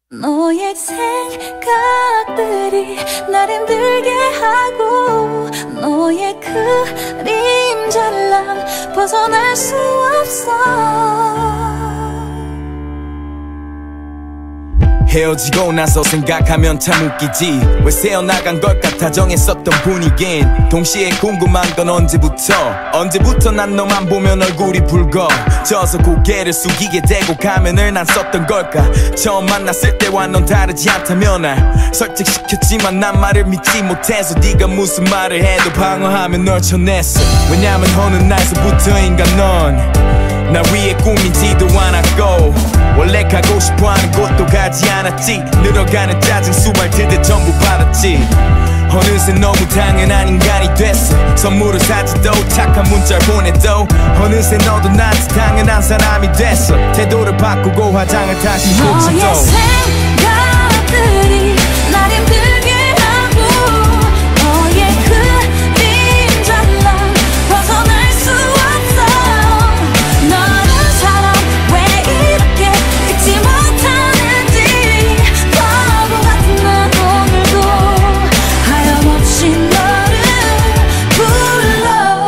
너의 생각들이 날 힘들게 하고 너의 그림자를 난 벗어날 수 없어. 헤어지고 나서 생각하면 참 웃기지. 왜 새어나간 걸까 다정했었던 분위긴. 동시에 궁금한 건 언제부터 난 너만 보면 얼굴이 붉어져서 고개를 숙이게 되고 가면을 난 썼던 걸까. 처음 만났을 때와 넌 다르지 않다며 날 설득시켰지만 난 말을 믿지 못해서 네가 무슨 말을 해도 방어하면 널 쳐냈어. 왜냐면 어느 날서부터인가 넌 나 위에 꿈이지도 않았고 원래 가고 싶어하는 곳도 가지 않았지. 늘어가는 짜증 수발트들 전부 받았지. 어느새 너무 당연한 인간이 됐어. 선물을 사지도 착한 문자를 보내도 어느새 너도 나한테 당연한 사람이 됐어. 태도를 바꾸고 화장을 다시 고치도 너의 생각들이 날 힘들게 하고 너의 그림자를 난 벗어날 수 없어. 너는 사람 왜 이렇게 잊지 못하는지. 바보 같은 난 오늘도 하염없이 너를 불러.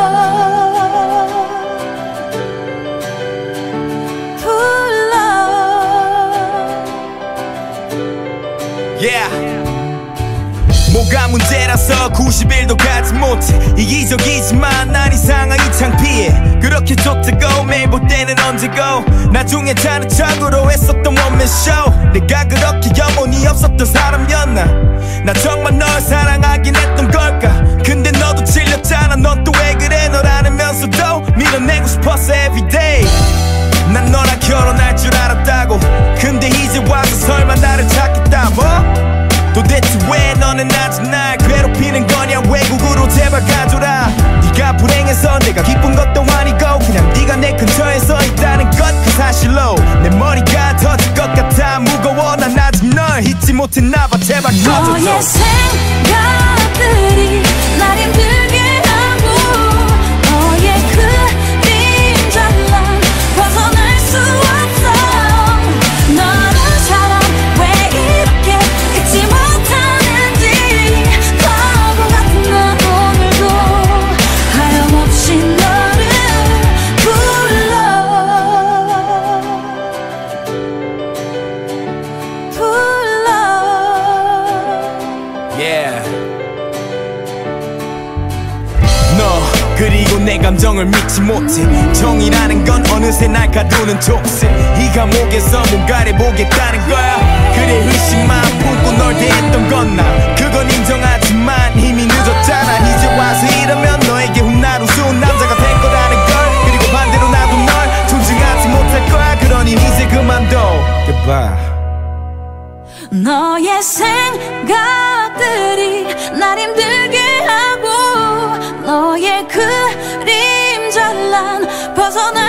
Yeah. 뭐가 문제라서 90일도 가지 못해. 이기적이지만 난 이 상황이 창피해. 그렇게 좋다고 매일 볼 때는 언제고 나중에 자는 척으로 했었던 원맨쇼. 내가 그렇게 영혼이 없었던 사람이었나. 나 정말 널 사랑하긴 했던 걸까. 근데 너도 질렸잖아. 넌 또 왜 그래. 널 안으면서도 밀어내고 싶었어 everyday. 난 너랑 결혼할 줄 알았다고. 근데 이제 와서 설마 나를 찾겠다 뭐. 도대체 왜 너는 아직 날 괴롭히는 거냐. 외국으로 제발 가줘라. 네가 불행해서 내가 기쁜 것도 아니고 그냥 네가 내 근처에 서 있다는 것 그 사실로 내 머리가 터질 것 같아 무거워. 난 아직 널 잊지 못했나봐. 제발 꺼줘줘. 너의 생각들이 날 힘들게 하고 너의 그림자를 난 벗어날 수 없어. 너는 사람 왜 이렇게 잊지 못하는지. 바보 같은 난 오늘도 하염없이 너를 불러. Yeah. 너 그리고 내 감정을 믿지 못해. 정이라는 건 어느새 날 가두는 족쇄. 이 감옥에서 뭔가를 보겠다는 거야. 그래 의심만 품고 널 대했던 건 나. 그건 인정하지만 이미 늦었잖아. 이제 와서 이러면 너에게 훗날 우스운 남자가 될 거라는 걸. 그리고 반대로 나도 널 존중하지 못할 거야. 그러니 이제 그만둬. Goodbye. 너의 생각들이 날 힘들게 하고 너의 그림자를 난 벗어나